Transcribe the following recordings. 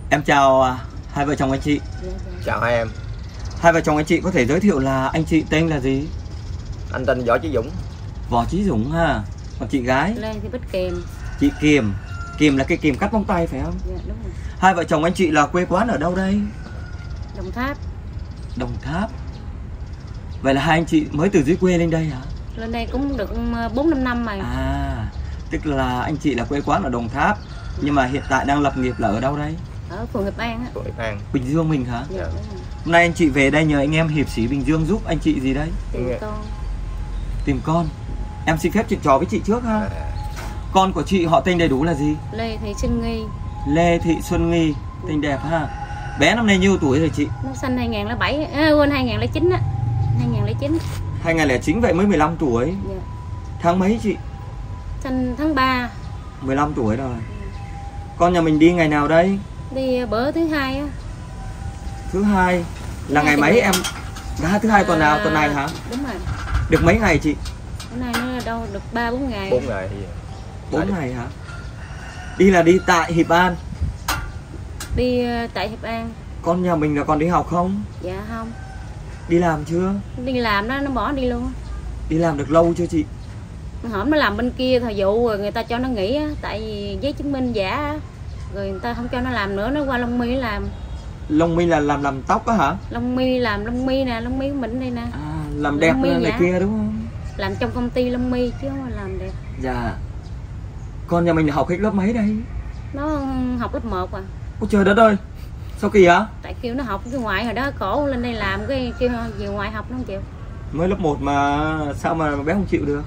Em chào hai vợ chồng anh chị. Chào hai em. Hai vợ chồng anh chị có thể giới thiệu là anh chị tên là gì? Anh tên Võ Chí Dũng. Võ Chí Dũng ha. Còn chị gái? Lê Thị Bích Kiềm. Chị Kiềm. Kiềm là cái kiềm cắt móng tay phải không? Dạ đúng rồi. Hai vợ chồng anh chị là quê quán ở đâu đây? Đồng Tháp. Đồng Tháp. Vậy là hai anh chị mới từ dưới quê lên đây hả? Lên đây cũng được 4-5 năm rồi. À, tức là anh chị là quê quán ở Đồng Tháp, nhưng mà hiện tại đang lập nghiệp là ở đâu đây? Ở phường Hiệp An á. Phường Hiệp An. Bình Dương mình hả? Dạ đúng rồi. Hôm nay anh chị về đây nhờ anh em hiệp sĩ Bình Dương giúp anh chị gì đấy? Tìm con. Tìm con. Em xin phép chuyện trò với chị trước ha. Con của chị họ tên đầy đủ là gì? Lê Thị Xuân Nghi. Lê Thị Xuân Nghi. Tên đẹp ha. Bé năm nay nhiêu tuổi rồi chị? Nó sinh 2007, quên 2009 á. 2009. 2009 vậy mới 15 tuổi. Dạ. Tháng mấy chị? Sinh tháng 3. 15 tuổi rồi. Con nhà mình đi ngày nào đây? Đi bữa thứ hai á. Thứ hai là ngày mấy em? Thứ hai tuần nào? Tuần này hả? Đúng rồi. Được mấy ngày chị? Bữa nay nó đâu được 3-4 ngày. 4 ngày thì 4 ngày hả? Đi là đi tại Hiệp An. Đi tại Hiệp An. Con nhà mình là còn đi học không? Dạ không. Đi làm chưa? Đi làm đó nó bỏ đi luôn. Đi làm được lâu chưa chị? Hổm nó làm bên kia thời vụ rồi người ta cho nó nghỉ á, tại vì giấy chứng minh giả á, rồi người ta không cho nó làm nữa, nó qua Long My làm. Long My là làm tóc á hả? Long My làm Long My nè, Long My của mình đây nè. À, làm đẹp này kia đúng không? Làm trong công ty Long My chứ không phải làm đẹp. Dạ. Con nhà mình học hết lớp mấy đây? Nó học lớp 1 à. Ôi trời đất ơi. Sao kỳ hả? Tại kêu nó học cái ngoại hồi đó khổ lên đây làm cái kêu về ngoại học nó không chịu. Mới lớp 1 mà sao mà bé không chịu được?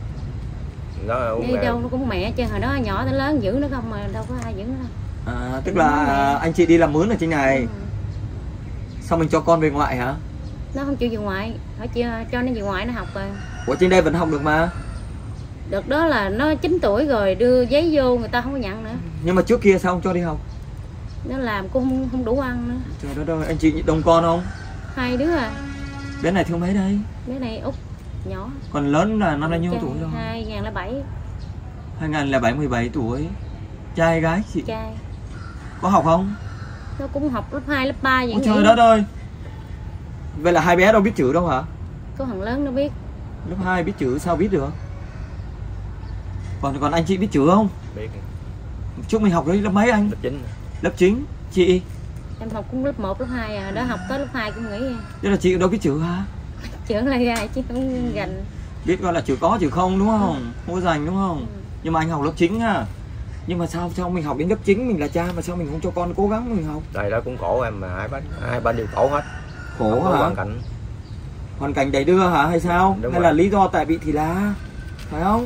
nó Đi đâu nó cũng mẹ chứ hồi đó nhỏ tới lớn giữ nó không mà đâu có ai giữ nó đâu. À, tức là anh chị đi làm mướn ở trên này. Xong mình cho con về ngoại hả? Nó không chịu về ngoại, phải cho nó về ngoại nó học rồi. Ủa trên đây vẫn học được mà. Được đó là nó 9 tuổi rồi đưa giấy vô người ta không có nhận nữa. Nhưng mà trước kia sao không cho đi học? Nó làm cũng không đủ ăn nữa. Trời đất ơi, anh chị đông con không? 2 đứa à. Bé này thiếu mấy đây? Bé này út nhỏ. Còn lớn là năm nay nhiêu tuổi rồi? 2007. 2007 17 tuổi. Trai gái chị? Trai. Có học không? Nó cũng học lớp 2, lớp 3 vậy. Ôi trời đất ơi. Vậy là hai bé đâu biết chữ đâu hả? Có thằng lớn nó biết. Lớp 2 biết chữ sao biết được? Còn anh chị biết chữ không? biết. Trước mình học đấy lớp mấy anh? Lớp 9. Lớp 9. Chị? Em học cũng lớp 1, lớp 2 à, đó học tới lớp 2 cũng nghỉ. Thế là chị đâu biết chữ hả? Chữ là gai chứ không gành. Biết gọi là chữ có chữ không đúng không? Không có dành đúng không? Nhưng mà anh học lớp 9 ha. Nhưng mà sao mình học đến lớp 9 mình là cha mà sao mình không cho con cố gắng mình học? Đây đó cũng khổ em mà hai bên đều khổ hết. Khổ hả? Hoàn cảnh. Hoàn cảnh đầy đưa hả hay sao? Đúng hay rồi. Là lý do tại bị thì là phải không?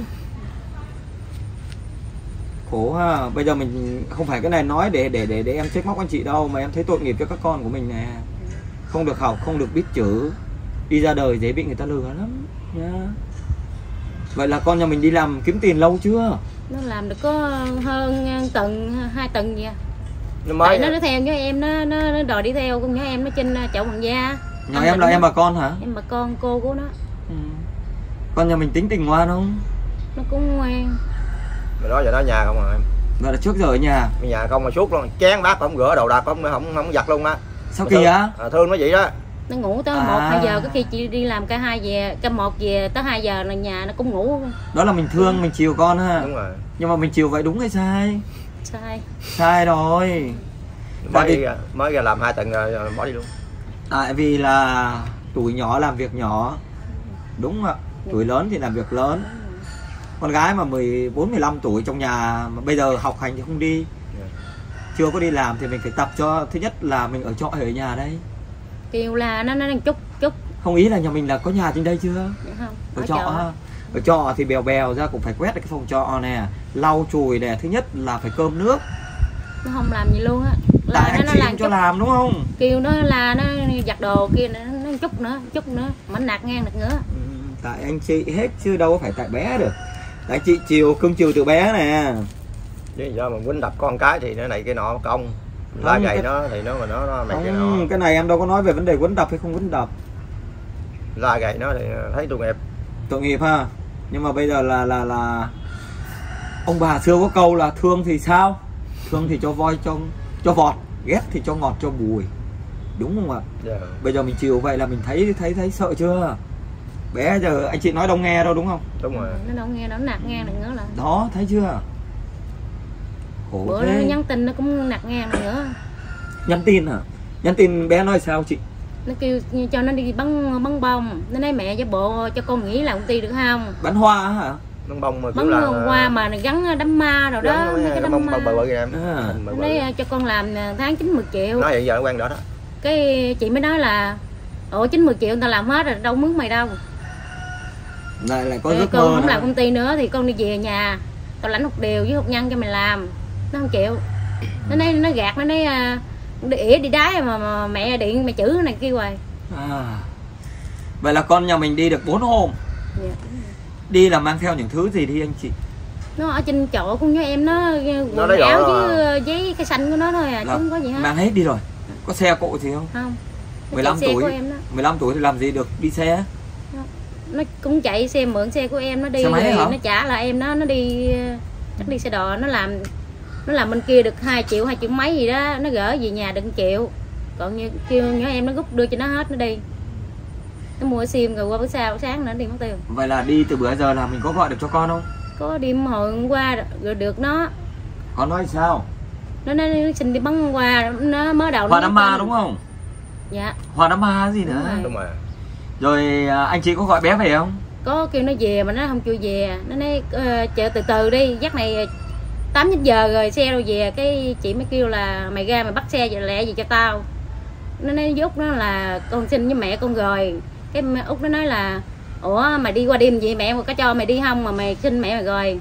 Khổ ha. Bây giờ mình không phải cái này nói để em trách móc anh chị đâu, mà em thấy tội nghiệp cho các con của mình nè. Không được học, không được biết chữ, đi ra đời dễ bị người ta lừa lắm nha. Vậy là con nhà mình đi làm kiếm tiền lâu chưa? Nó làm được có hơn tuần 2 tuần vậy. Nó mới Tại nó theo nhớ em, nó đòi đi theo con nhớ em nó trên chậu Hoàng Gia. Nhà em là em bà con hả? Em bà con cô của nó. Con nhà mình tính tình ngoan không? Nó cũng ngoan. Rồi đó giờ nó nhà không à em. Vậy là trước giờ ở nhà. Ở nhà không mà suốt luôn, chén bát không rửa, đồ đạc không giặt luôn á. Sao kỳ á? Thương nó vậy đó. Nó ngủ tới 1-2 giờ, có khi chị đi làm cả 2 về, cả 1 về tới 2 giờ là nhà nó cũng ngủ. Đó là mình thương, mình chiều con ha. Đúng rồi. Nhưng mà mình chiều vậy đúng hay sai? Sai. Sai rồi. Mới ra làm 2 tuần rồi bỏ đi luôn. Tại vì là tuổi nhỏ làm việc nhỏ. Đúng ạ. Tuổi lớn thì làm việc lớn. Con gái mà 14-15 tuổi trong nhà mà bây giờ học hành thì không đi, chưa có đi làm thì mình phải tập cho. Thứ nhất là mình ở trọ hay ở nhà đây? Kêu là nó đang chút. Không, ý là nhà mình là có nhà trên đây chưa? Dạ không. Ở trọ ha. Ở trọ thì bèo ra cũng phải quét cái phòng trọ nè, lau chùi nè, thứ nhất là phải cơm nước. Nó không làm gì luôn á. Tại anh chị không cho làm đúng không? Kêu nó là nó giặt đồ kia nó chút nữa mà nạt ngang được nữa. Tại anh chị hết chứ đâu có phải tại bé được. Tại chị cưng chiều từ bé nè. Chứ do mà quýnh đập con cái thì nó này cái nọ công. Lá gầy nó thì nó này cái nọ. Cái này em đâu có nói về vấn đề quýnh đập hay không quýnh đập. La gầy nó thì thấy tội nghiệp. Tội nghiệp ha. Nhưng mà bây giờ là ông bà xưa có câu là thương thì sao? Thương thì cho voi cho vọt, ghét thì cho ngọt cho bùi, đúng không ạ? Bây giờ mình chiều vậy là mình thấy sợ chưa? Bé giờ anh chị nói đâu nghe đâu, đúng không? Đúng rồi. Nó đâu nghe, nó nạt ngang nữa là. Đó, thấy chưa? Khổ bữa thế. nó nhắn tin nó cũng nạt ngang nữa. Nhắn tin hả? Nhắn tin bé nói sao chị? Nó kêu cho nó đi bắn bông. Nó nói mẹ giả bộ cho con nghỉ làm công ty được không? Bắn hoa hả? Bắn bông mà bắn hoa mà gắn đám ma rồi đó, mấy cái đám ma. bự em. Nó nói cho con làm tháng 90 triệu. Nói vậy giờ nó quen đó đó. Cái chị mới nói là ủa 90 triệu người ta làm hết rồi, đâu mướn mày đâu. Lại có giấc con mơ không nữa. làm công ty nữa thì con đi về nhà, tao lãnh một điều với hộp nhân cho mày làm. Nó không chịu. Nó gạt, nó nói đi ỉa đi đái mà mẹ điện mày chữ này kia hoài. Vậy là con nhà mình đi được 4 hôm. Dạ. Đi là mang theo những thứ gì đi anh chị? Nó ở trên chỗ con nhớ em nó quần áo với giấy cây xanh của nó thôi à, chứ không có gì hết. Mang hết đi rồi. Có xe cộ gì không? Không. 15 tuổi. 15 tuổi thì làm gì được đi xe? Nó cũng chạy xe, mượn xe của em nó đi rồi nó trả lại em, nó đi chắc đi xe đò, nó làm bên kia được 2 triệu mấy gì đó, nó gửi về nhà đừng chịu. Còn như kêu nhỏ em nó rút đưa cho nó hết, nó đi. Nó mua sim rồi qua bữa sau sáng nữa đi mất tiêu. Vậy là đi từ bữa giờ là mình có gọi được cho con không? Có đi hồi hôm qua rồi được nó. Con nói sao? Nó nói xin đi bắn hoa, nó mới đầu Hoa đám ma đúng không? Dạ. Hoa đám ma gì nữa? Đúng rồi. Rồi anh chị có gọi bé về không? Có kêu nó về mà nó không chịu về. Nó nói chờ từ từ đi, dắt này 8-9 giờ rồi xe đâu về. Cái chị mới kêu là mày ra mày bắt xe về lẹ gì cho tao. Nó nói với Út nó là con xin với mẹ con rồi. Cái Út nó nói là ủa mày đi qua đêm vậy mẹ có cho mày đi không mà mày xin mẹ mày rồi.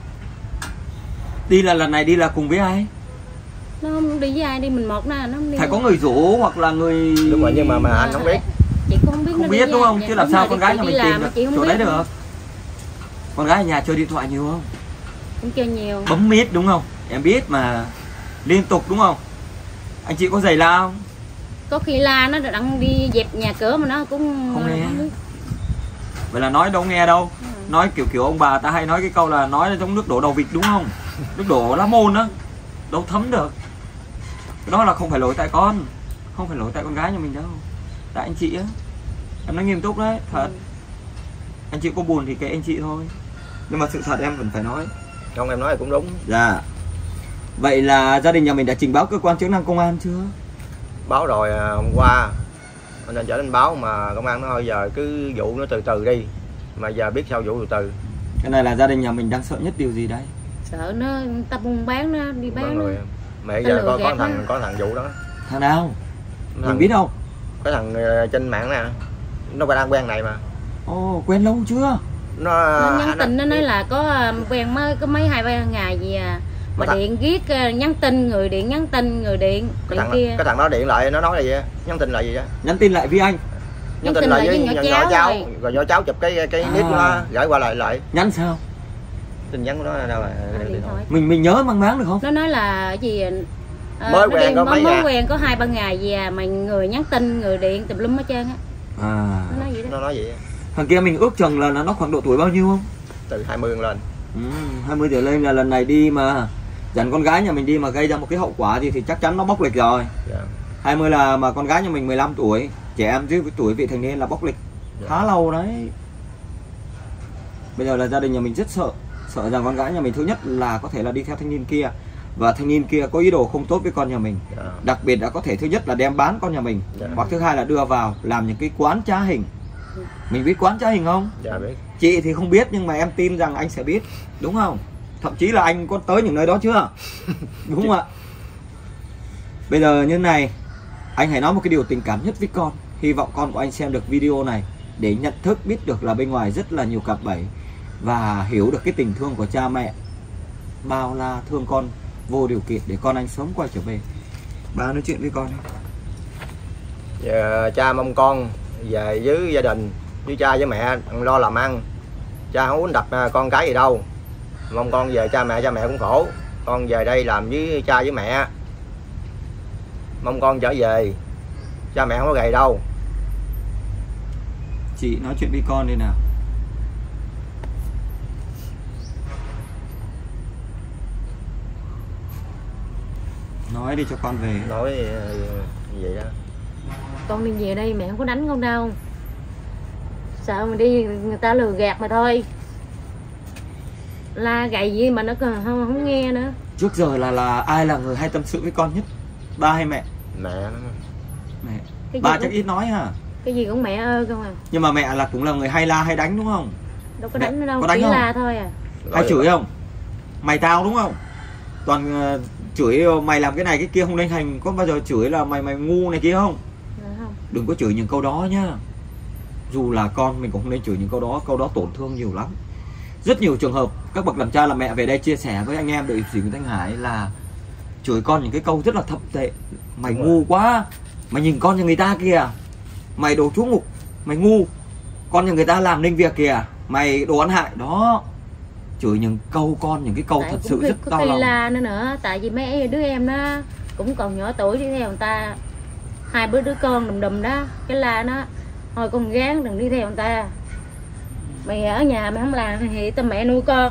Đi là lần này đi là cùng với ai? Nó không đi với ai, đi mình một nó không đi. Phải có người rủ hoặc là người. Đúng rồi, nhưng mà anh không biết. Chị cũng không biết. Không biết đúng không? Chứ làm sao con gái nhà mình tìm được chỗ đấy được? Con gái ở nhà chơi điện thoại nhiều không? Cũng chơi nhiều. Bấm miết đúng không? Em biết mà liên tục đúng không? Anh chị có giày la không? Có khi la nó đang đi dẹp nhà cửa mà nó cũng không nghe. Vậy là nói đâu nghe đâu. Nói kiểu ông bà ta hay nói cái câu là nói giống nước đổ đầu vịt đúng không? Nước đổ lá môn á, đâu thấm được. Đó là không phải lỗi tại con, không phải lỗi tại con gái nhà mình đâu, tại anh chị á. Em nói nghiêm túc đấy, thật. Anh chị có buồn thì kệ anh chị thôi, nhưng mà sự thật em vẫn phải nói. Không, em nói thì cũng đúng. Dạ. Vậy là gia đình nhà mình đã trình báo cơ quan chức năng công an chưa? Báo rồi hôm qua nên trở lên báo mà công an nó thôi giờ cứ vụ nó từ từ đi, mà giờ biết sao vụ từ từ. Cái này là gia đình nhà mình đang sợ nhất điều gì đây? Sợ nó ta buôn bán, nó đi bán rồi. Mẹ giờ có thằng vụ đó. Thằng nào? Mình biết không? Cái thằng trên mạng nè, nó đang quen này mà. Ồ, quen lâu chưa? Nó nhắn tin nó nói là có quen mới có mấy 2-3 ngày gì à. Mà điện viết nhắn tin, người điện nhắn tin, người điện cái thằng đó điện lại nó nói là gì á, nhắn tin là gì á? Nhắn tin lại với anh. Nhắn tin lại với nhỏ cháu rồi nhỏ cháu chụp cái nick của nó gửi qua lại. Nhắn sao? Tin nhắn của nó đâu là mình nhớ mang máng được không? Nó nói là gì mới quen có 2-3 ngày gì à, mà người nhắn tin, người điện tùm lum hết trơn á. Nó nói vậy. Thằng kia mình ước chừng là nó khoảng độ tuổi bao nhiêu không? Từ 20 lên. 20 trở lên là lần này đi mà dẫn con gái nhà mình đi mà gây ra một cái hậu quả gì thì chắc chắn nó bóc lịch rồi. 20 là mà con gái nhà mình 15 tuổi, trẻ em dưới tuổi vị thành niên là bóc lịch khá lâu đấy. Bây giờ là gia đình nhà mình rất sợ rằng con gái nhà mình thứ nhất là có thể là đi theo thanh niên kia, và thanh niên kia có ý đồ không tốt với con nhà mình. Đặc biệt là có thể thứ nhất là đem bán con nhà mình, hoặc thứ hai là đưa vào làm những cái quán trá hình. Mình biết quán trá hình không? Dạ biết. Chị thì không biết nhưng mà em tin rằng anh sẽ biết, đúng không? Thậm chí là anh có tới những nơi đó chưa? Đúng không ạ? Bây giờ như này, anh hãy nói một cái điều tình cảm nhất với con. Hy vọng con của anh xem được video này để nhận thức biết được là bên ngoài rất là nhiều cạm bẫy, và hiểu được cái tình thương của cha mẹ bao la thương con vô điều kiện để con anh sớm quay trở về. Ba nói chuyện với con đi. Giờ cha mong con về với gia đình, với cha với mẹ lo làm ăn. Cha không muốn đập con cái gì đâu. Mong con về cha mẹ cũng khổ. Con về đây làm với cha với mẹ. Mong con trở về. Cha mẹ không có gầy đâu. Chị nói chuyện với con đi nào. Nói Nói đi cho con về. Nói vậy đó. Con đi về đây mẹ không có đánh con đâu, sợ mình đi người ta lừa gạt mà thôi. La gầy gì mà nó còn không nghe nữa. Trước giờ là ai là người hay tâm sự với con nhất? Ba hay mẹ? Mẹ nó. Mẹ. Cái Ba gì chắc cũng, ít nói hả? cái gì cũng mẹ ơi không à. Nhưng mà mẹ là cũng là người hay la hay đánh đúng không? Đâu có Mẹ, đánh nữa đâu, có đánh chỉ không? la thôi à. Hay chửi không? Mày tao đúng không? Toàn chửi mày làm cái này cái kia không nên hành. Có bao giờ chửi là mày ngu này kia không? Không. Đừng có chửi những câu đó nhá. Dù là con mình cũng không nên chửi những câu đó tổn thương nhiều lắm. Rất nhiều trường hợp các bậc làm cha làm mẹ về đây chia sẻ với anh em đội sĩ Nguyễn Thanh Hải là chửi con những cái câu rất là thậm tệ. Mày ngu quá, mày nhìn con nhà người ta kìa, mày đồ chú ngục, mày ngu, con nhà người ta làm nên việc kìa, mày đồ ăn hại đó. Chửi những câu con những cái câu Tại thật cũng sự rất có đau cây lòng. la nữa, tại vì mấy đứa em nó cũng còn nhỏ tuổi đi theo người ta, 2 đứa con đùm đó, cái la nó thôi con gán đừng đi theo người ta, mày ở nhà mày không làm thì tao mẹ nuôi con.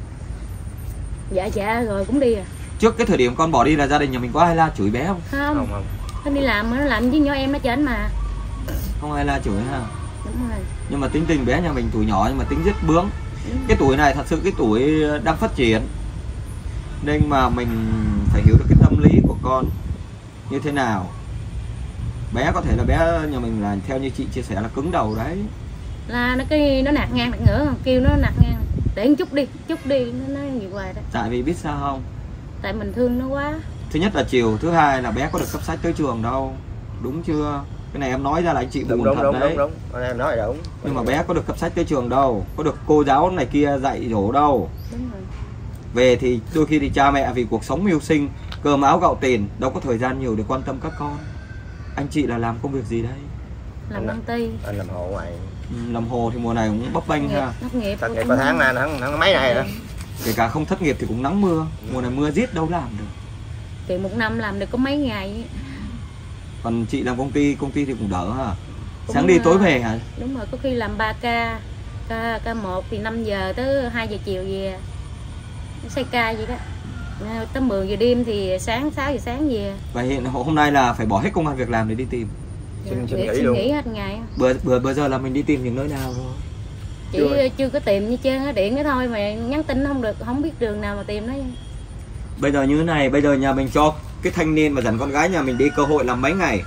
Dạ rồi cũng đi à. Trước cái thời điểm con bỏ đi là gia đình nhà mình có ai la chửi bé không? Không, Không. nó đi làm mà nó làm với nhỏ em nó chảnh mà. Không ai la chửi ha. Đúng rồi. Nhưng mà tính tình bé nhà mình tuổi nhỏ nhưng mà tính rất bướng. Cái tuổi này thật sự cái tuổi đang phát triển, nên mà mình phải hiểu được cái tâm lý của con như thế nào. Bé có thể là bé nhà mình là theo như chị chia sẻ là cứng đầu đấy, Là nó nạt ngang nạt ngửa, kêu nó nạt ngang để một chút đi nó nói gì hoài đó. tại vì biết sao không, Tại mình thương nó quá. thứ nhất là chiều, thứ hai là bé có được cấp sách tới trường đâu, đúng chưa? Cái này em nói ra là anh chị buồn thật đấy. Đúng. Anh em nói là đúng. Nhưng mà bé có được cấp sách tới trường đâu, có được cô giáo này kia dạy dỗ đâu. Đúng rồi. Về thì đôi khi thì cha mẹ vì cuộc sống mưu sinh, cơm áo gạo tiền, đâu có thời gian nhiều để quan tâm các con. Anh chị là làm công việc gì đây? Làm công ty. Anh làm hộ ngoài. Làm hồ thì mùa này cũng bấp bênh ha. Thất nghiệp. Thất nghiệp có tháng này, tháng mấy này đó. Kể cả không thất nghiệp thì cũng nắng mưa, mùa này mưa giết đâu làm được. Thì một năm làm được có mấy ngày. Còn chị làm công ty thì cũng đỡ ha. Cũng Sáng đi tối về hả? Đúng rồi, có khi làm 3 ca. Ca 1 thì 5 giờ tới 2 giờ chiều về. Xoay ca vậy đó. Tới 10 giờ đêm thì 6 giờ sáng về. Và hiện hôm nay là phải bỏ hết công ăn việc làm để đi tìm. Xin nghỉ luôn. Nghỉ hết ngày. Bữa giờ là mình đi tìm những nơi nào rồi? Chỉ chưa có tìm như trên điện đó thôi mà nhắn tin không được, không biết đường nào mà tìm nó. Bây giờ như thế này, bây giờ nhà mình cho cái thanh niên mà dẫn con gái nhà mình đi cơ hội làm mấy ngày?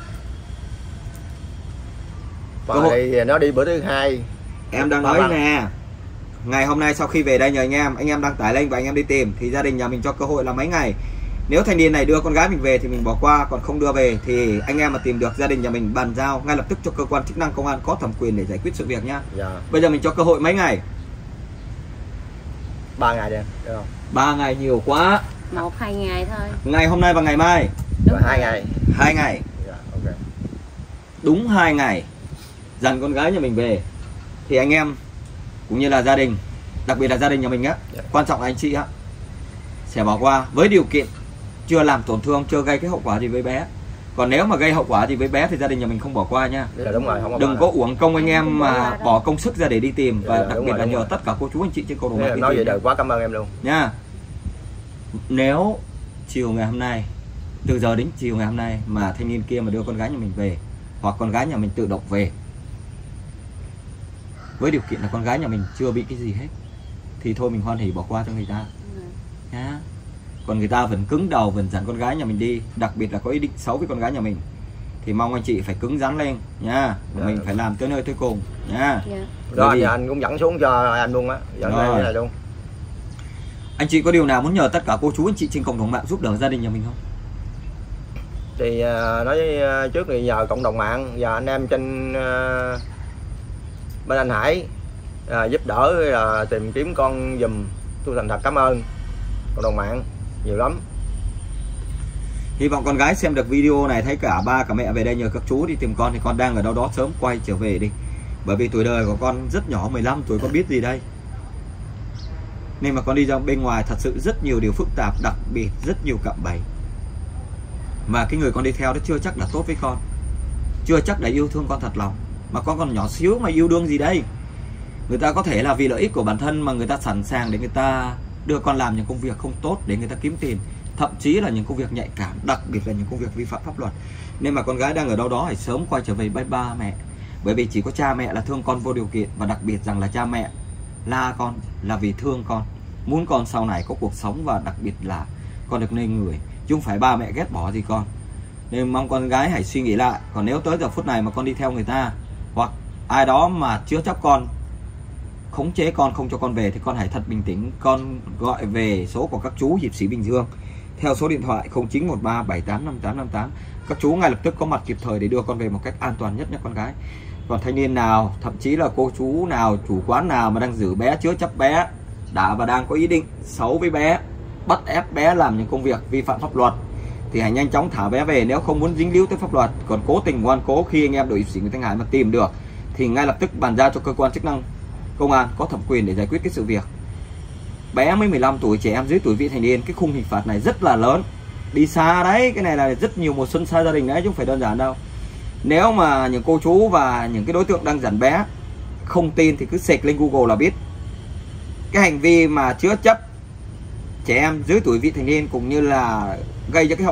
Còn thì nó đi bữa thứ 2. Em đang nói nè, ngày hôm nay sau khi về đây nhờ anh em đăng tải lên và anh em đi tìm thì gia đình nhà mình cho cơ hội là mấy ngày. Nếu thanh niên này đưa con gái mình về thì mình bỏ qua, còn không đưa về thì anh em mà tìm được gia đình nhà mình bàn giao ngay lập tức cho cơ quan chức năng công an có thẩm quyền để giải quyết sự việc nhá. Dạ. Bây giờ mình cho cơ hội mấy ngày? 3 ngày đi, được không? 3 ngày nhiều quá. 1-2 ngày thôi. Ngày hôm nay và ngày mai. Rồi 2 ngày. 2 ngày. Dạ, ok. Đúng 2 ngày dàn con gái nhà mình về thì anh em cũng như là gia đình, đặc biệt là gia đình nhà mình á, quan trọng là anh chị á, sẽ bỏ qua với điều kiện chưa làm tổn thương, chưa gây cái hậu quả gì với bé. Còn nếu mà gây hậu quả gì với bé thì gia đình nhà mình không bỏ qua nha. Dạ, đúng rồi, không Đừng có uổng công anh em mà bỏ công sức ra để đi tìm. Và Dạ, đặc đúng biệt rồi, là đúng nhờ rồi. tất cả cô chú anh chị trên cộng đồng mạng đi nói tìm vậy đời quá cảm ơn em luôn nha. Nếu chiều ngày hôm nay, từ giờ đến chiều ngày hôm nay mà thanh niên kia mà đưa con gái nhà mình về, hoặc con gái nhà mình tự động về, với điều kiện là con gái nhà mình chưa bị cái gì hết, thì thôi mình hoan hỉ bỏ qua cho người ta nhá. Còn người ta vẫn cứng đầu, vẫn dẫn con gái nhà mình đi, đặc biệt là có ý định xấu với con gái nhà mình, thì mong anh chị phải cứng rắn lên nha. Mình phải làm tới nơi tới cùng nha. Đó, giờ anh cũng dẫn xuống cho anh luôn á, dẫn lên như này luôn. Anh chị có điều nào muốn nhờ tất cả cô chú anh chị trên cộng đồng mạng giúp đỡ gia đình nhà mình không? Thì nói trước thì nhờ cộng đồng mạng và anh em trên bên anh Hải giúp đỡ tìm kiếm con giùm, tôi thành thật cảm ơn cộng đồng mạng nhiều lắm. Hy vọng con gái xem được video này thấy cả ba cả mẹ về đây nhờ các chú đi tìm con thì con đang ở đâu đó sớm quay trở về đi. Bởi vì tuổi đời của con rất nhỏ, 15 tuổi, con biết gì đây. Nên mà con đi ra bên ngoài thật sự rất nhiều điều phức tạp, đặc biệt rất nhiều cạm bẫy. Mà cái người con đi theo đó chưa chắc là tốt với con, chưa chắc là yêu thương con thật lòng. Mà con còn nhỏ xíu mà yêu đương gì đây. Người ta có thể là vì lợi ích của bản thân mà người ta sẵn sàng để người ta đưa con làm những công việc không tốt để người ta kiếm tiền. thậm chí là những công việc nhạy cảm, đặc biệt là những công việc vi phạm pháp luật. Nên mà con gái đang ở đâu đó hãy sớm quay trở về với ba mẹ, bởi vì chỉ có cha mẹ là thương con vô điều kiện, và đặc biệt rằng là cha mẹ la con là vì thương con, muốn con sau này có cuộc sống, và đặc biệt là con được nên người, chứ không phải ba mẹ ghét bỏ gì con. Nên mong con gái hãy suy nghĩ lại. Còn nếu tới giờ phút này mà con đi theo người ta, hoặc ai đó mà chứa chấp con, khống chế con, không cho con về, thì con hãy thật bình tĩnh. Con gọi về số của các chú hiệp sĩ Bình Dương theo số điện thoại 0913785858. Các chú ngay lập tức có mặt kịp thời để đưa con về một cách an toàn nhất nha con gái. Còn thanh niên nào, thậm chí là cô chú nào, chủ quán nào mà đang giữ bé, chứa chấp bé, đã và đang có ý định xấu với bé, bắt ép bé làm những công việc vi phạm pháp luật, thì hãy nhanh chóng thả bé về nếu không muốn dính líu tới pháp luật. Còn cố tình ngoan cố, khi anh em đội hiệp sĩ Nguyễn Thanh Hải mà tìm được thì ngay lập tức bàn giao cho cơ quan chức năng công an có thẩm quyền để giải quyết cái sự việc. Bé mới 15 tuổi, trẻ em dưới tuổi vị thành niên, cái khung hình phạt này rất là lớn, đi xa đấy. Cái này là rất nhiều mùa xuân xa gia đình đấy, chứ không phải đơn giản đâu. Nếu mà những cô chú và những cái đối tượng đang dẫn bé không tin thì cứ search lên Google là biết. Cái hành vi mà chứa chấp trẻ em dưới tuổi vị thành niên, cũng như là gây ra cái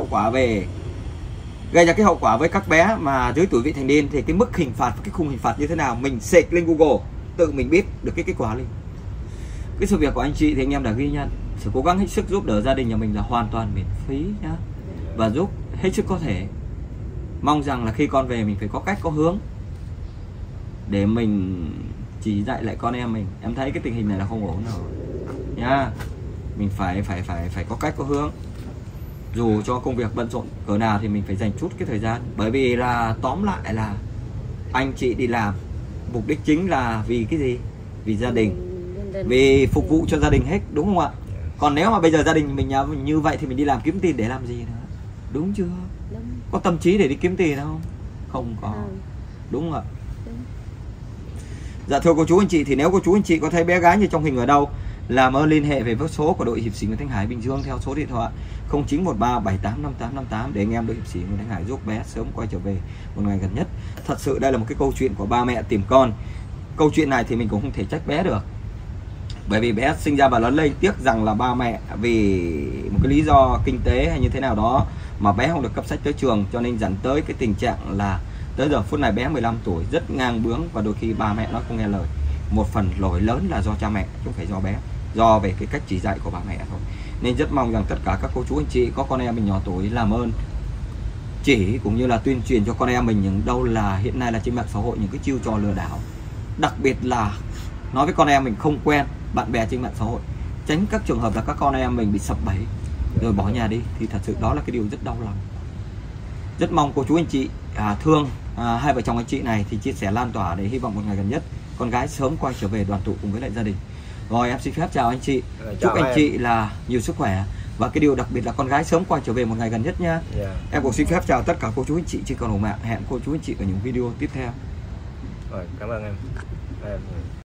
hậu quả với các bé mà dưới tuổi vị thành niên, thì cái mức hình phạt và cái khung hình phạt như thế nào, mình search lên Google tự mình biết được cái kết quả liền. Cái sự việc của anh chị thì anh em đã ghi nhận. Sự cố gắng hết sức giúp đỡ gia đình nhà mình là hoàn toàn miễn phí nhá, và giúp hết sức có thể. Mong rằng là khi con về mình phải có cách có hướng để mình chỉ dạy lại con em mình. Em thấy cái tình hình này là không ổn rồi nha. Mình phải có cách có hướng. Dù cho công việc bận rộn cỡ nào thì mình phải dành chút cái thời gian. Bởi vì là tóm lại là anh chị đi làm mục đích chính là vì cái gì? Vì gia đình, vì phục vụ cho gia đình hết, đúng không ạ? Còn nếu mà bây giờ gia đình mình như vậy thì mình đi làm kiếm tiền để làm gì nữa, đúng chưa? Đúng. Có tâm trí để đi kiếm tiền không? Không có. Đúng không ạ? Đúng. Dạ thưa cô chú anh chị, thì nếu cô chú anh chị có thấy bé gái như trong hình ở đâu, làm ơn liên hệ về với số của đội hiệp sĩ Nguyễn Thanh Hải Bình Dương theo số điện thoại 0913785858 để anh em đội hiệp sĩ Nguyễn Thanh Hải giúp bé sớm quay trở về một ngày gần nhất. Thật sự đây là một cái câu chuyện của ba mẹ tìm con. Câu chuyện này thì mình cũng không thể trách bé được, bởi vì bé sinh ra và lớn lên. Tiếc rằng là ba mẹ vì một cái lý do kinh tế hay như thế nào đó mà bé không được cấp sách tới trường, cho nên dẫn tới cái tình trạng là tới giờ phút này bé 15 tuổi rất ngang bướng, và đôi khi ba mẹ nó không nghe lời. Một phần lỗi lớn là do cha mẹ, chứ không phải do bé, do về cái cách chỉ dạy của ba mẹ thôi. Nên rất mong rằng tất cả các cô chú anh chị có con em mình nhỏ tuổi làm ơn chỉ cũng như là tuyên truyền cho con em mình những đâu là hiện nay là trên mạng xã hội những cái chiêu trò lừa đảo, đặc biệt là nói với con em mình không quen bạn bè trên mạng xã hội, tránh các trường hợp là các con em mình bị sập bẫy rồi bỏ nhà đi, thì thật sự đó là cái điều rất đau lòng. Rất mong cô chú anh chị thương hai vợ chồng anh chị này thì chia sẻ lan tỏa để hy vọng một ngày gần nhất con gái sớm quay trở về đoàn tụ cùng với lại gia đình. Rồi em xin phép chào anh chị, chúc anh chị là nhiều sức khỏe, và cái điều đặc biệt là con gái sớm quay trở về một ngày gần nhất nha. Em cũng xin phép chào tất cả cô chú anh chị trên cộng đồng mạng. Hẹn cô chú anh chị ở những video tiếp theo. Rồi, cảm ơn em.